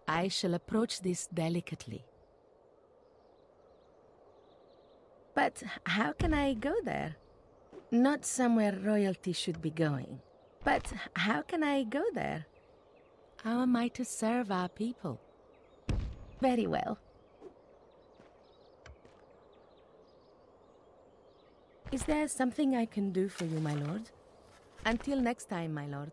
I shall approach this delicately. But how can I go there? Not somewhere royalty should be going. But how can I go there? How am I to serve our people? Very well. Is there something I can do for you, my lord? Until next time, my lord.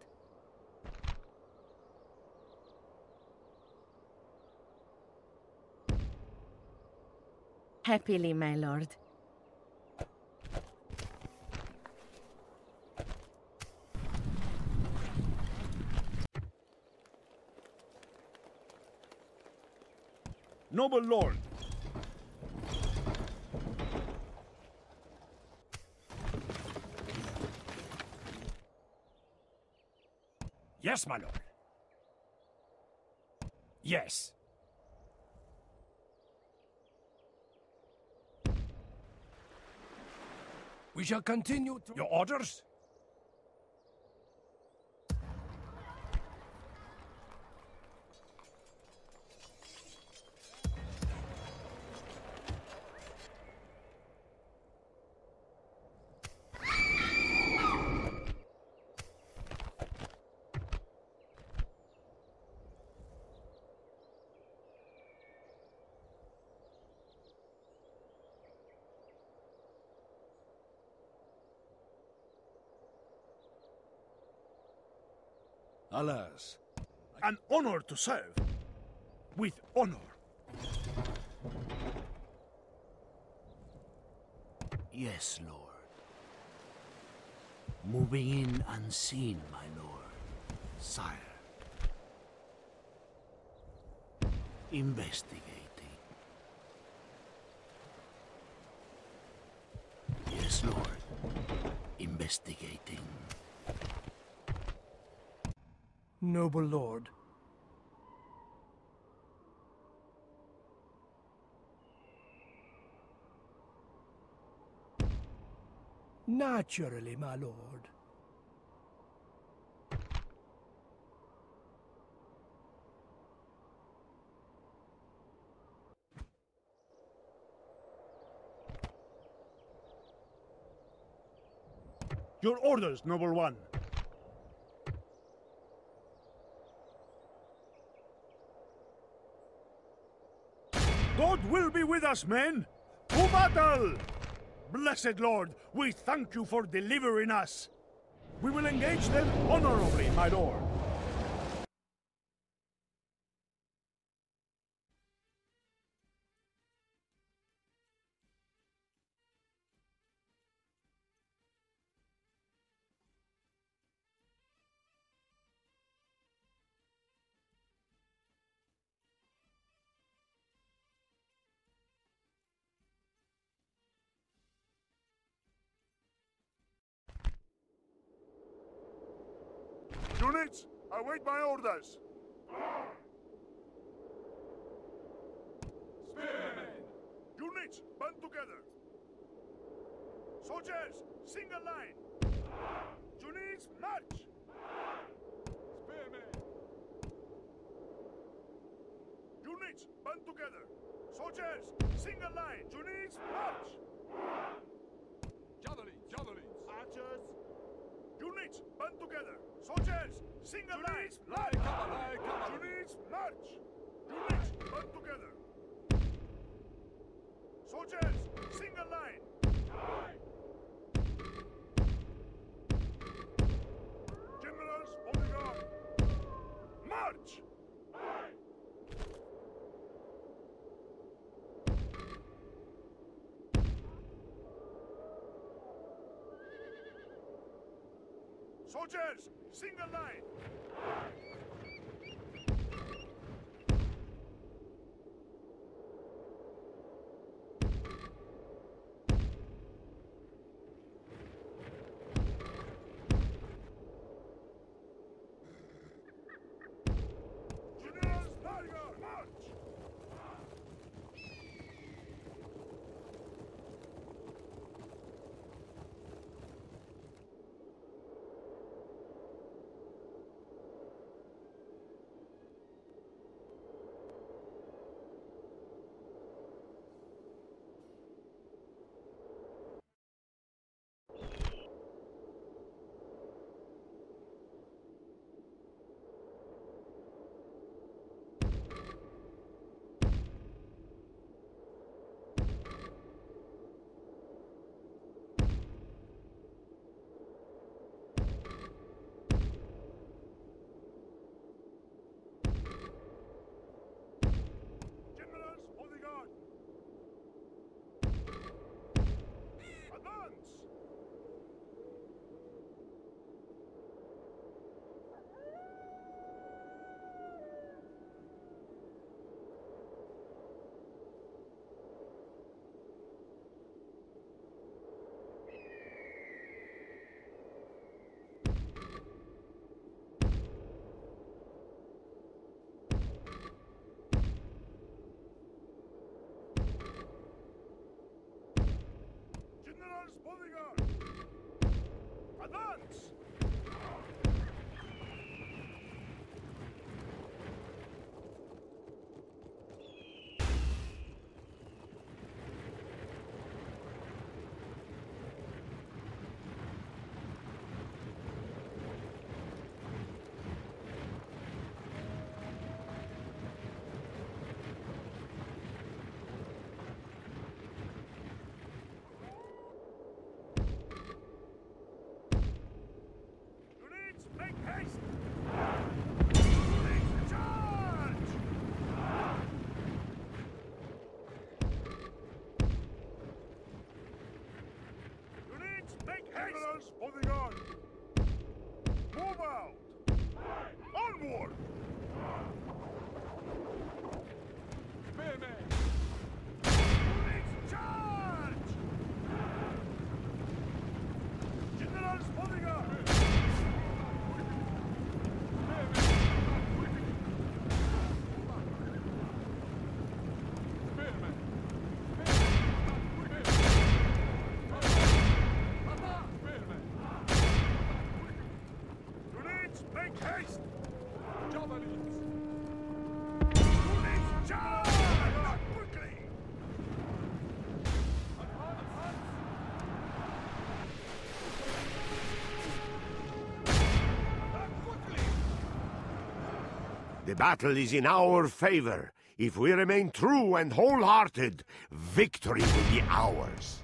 Happily, my lord. Noble lord. Yes, my lord. Yes. We shall continue to... Your orders? Alas. An honor to serve. With honor. Yes, Lord. Moving in unseen, my lord. Sire. Investigating. Yes, Lord. Investigating. Noble lord. Naturally, my lord. Your orders, noble one. God will be with us, men! To battle! Blessed Lord, we thank you for delivering us! We will engage them honorably, my lord. Units, await my orders. Spearmen! Units, band together. Soldiers, single line. Units, march! Spearmen! Units, band together. Soldiers, single line. Units, march! Javelins. Archers. Units, band together. Soldiers, single line. Line cover. Units, march. Units, band together. Soldiers, single line. Generals on the guard. March! Soldiers, single line. Generals, Tiger, march! battle is in our favor. If we remain true and wholehearted, victory will be ours.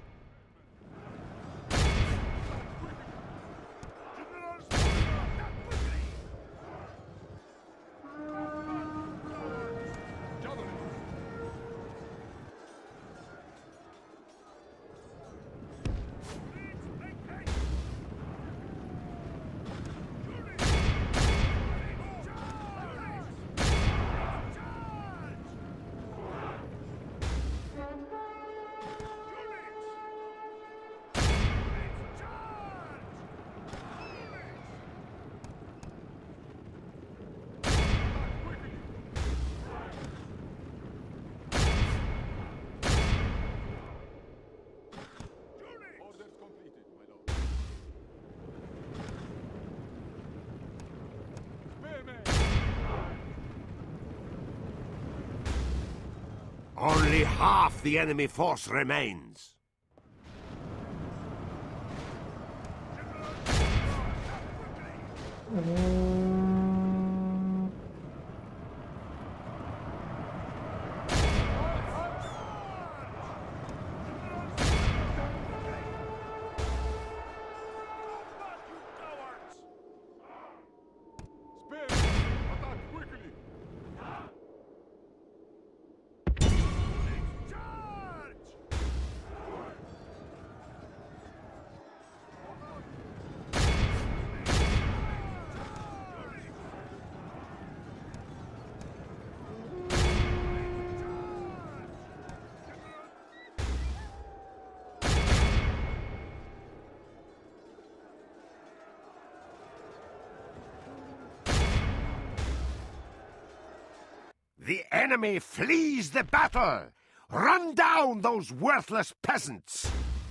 Only half the enemy force remains. The enemy flees the battle! Run down those worthless peasants!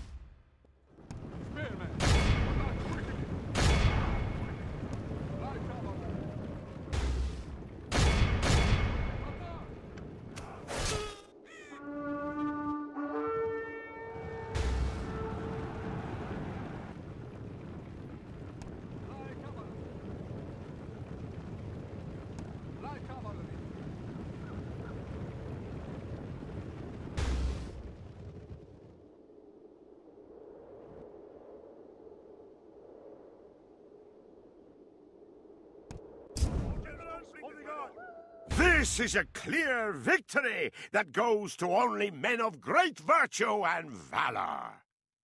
This is a clear victory that goes to only men of great virtue and valor.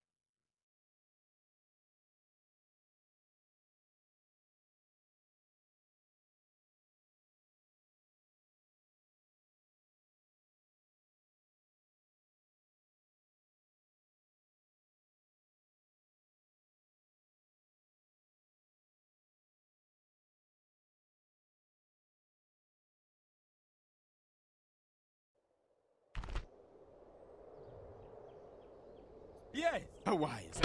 Yes, a wise.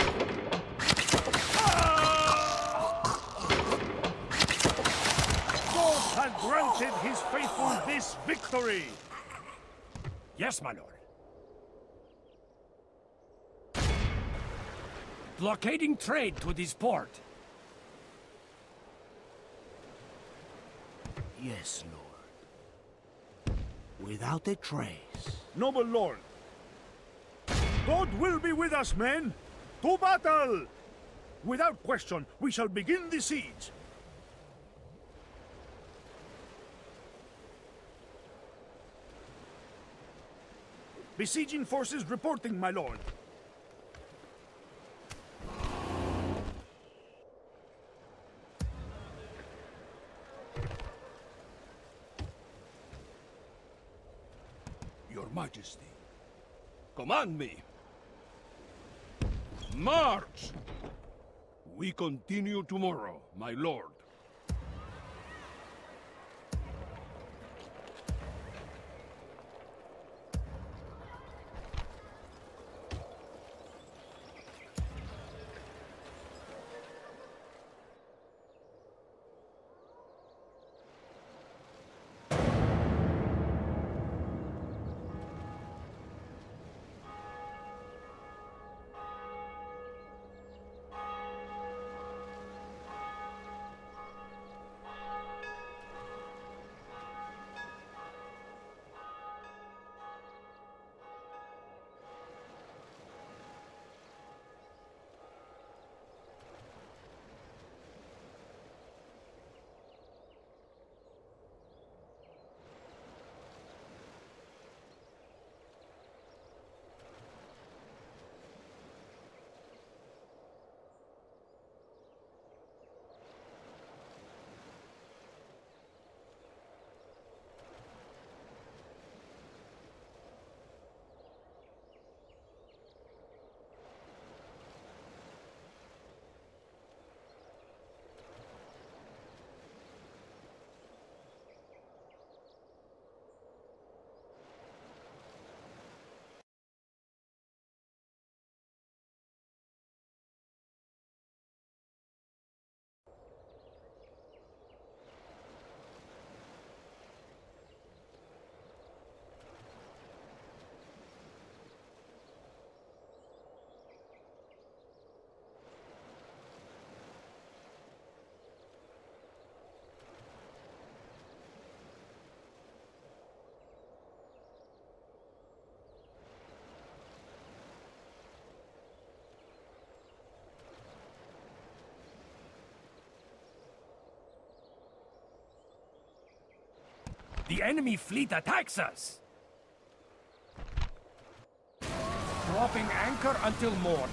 God had granted his faithful this victory! Yes, my lord. Blockading trade to this port. Yes, Lord. Without a trace. Noble lord, God will be with us, men! To battle! Without question, we shall begin the siege. Besieging forces reporting, my lord. Your Majesty. Command me. March! We continue tomorrow, my lord. The enemy fleet attacks us! Dropping anchor until morn.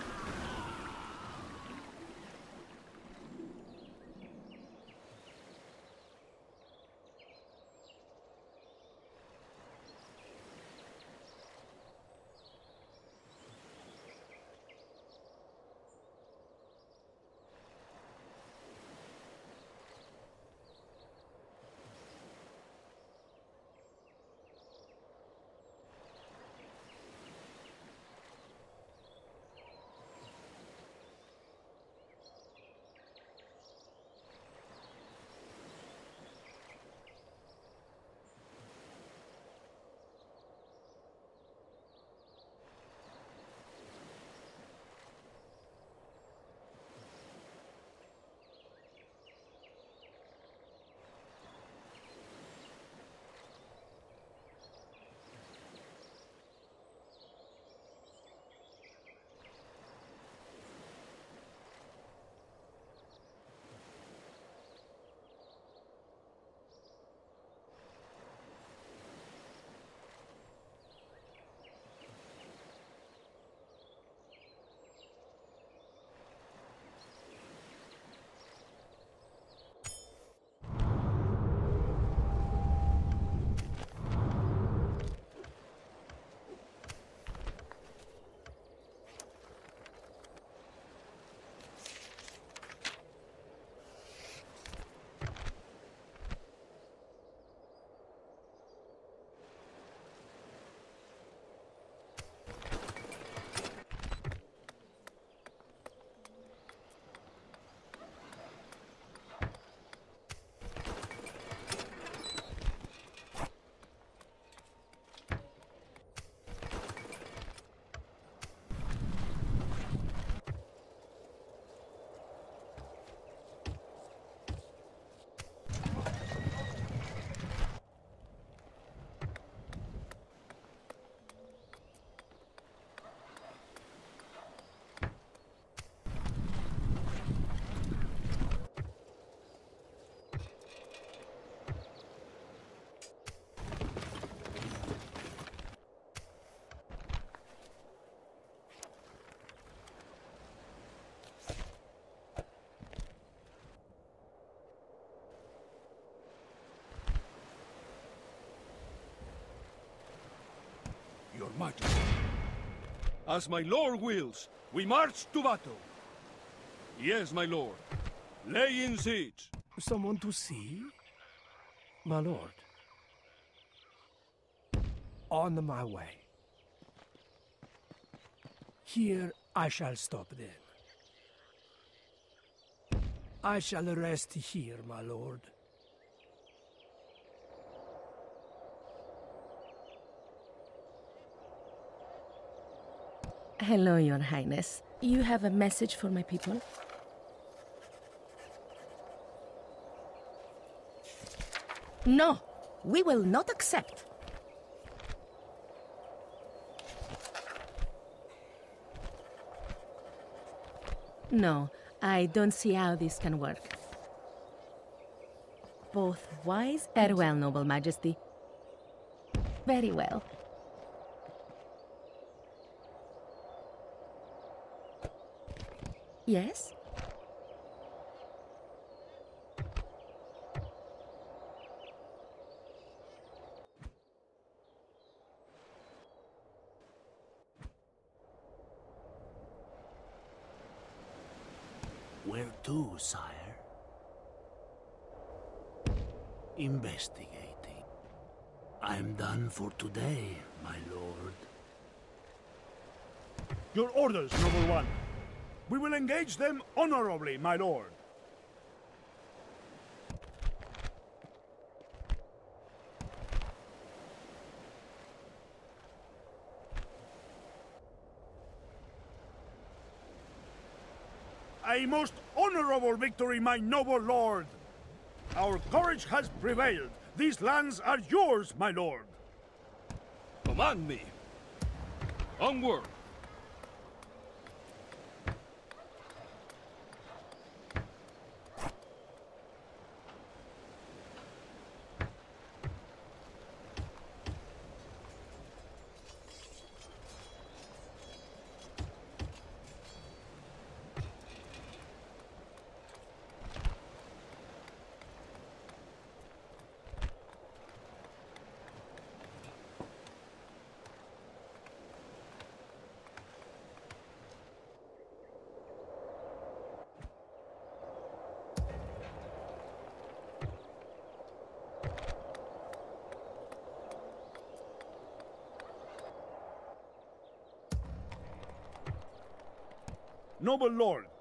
Your Majesty. As my lord wills, we march to battle. Yes, my lord. Lay in siege. Someone to see? My lord. On my way. Here I shall stop then. I shall rest here, my lord. Hello, Your Highness. You have a message for my people? No, we will not accept. No, I don't see how this can work. Both wise and well, Noble Majesty. Very well. Yes? Where to, sire? Investigating. I'm done for today, my lord. Your orders, Noble One. We will engage them honorably, my lord. A most honorable victory, my noble lord! Our courage has prevailed. These lands are yours, my lord. Command me. Onward. Noble lord,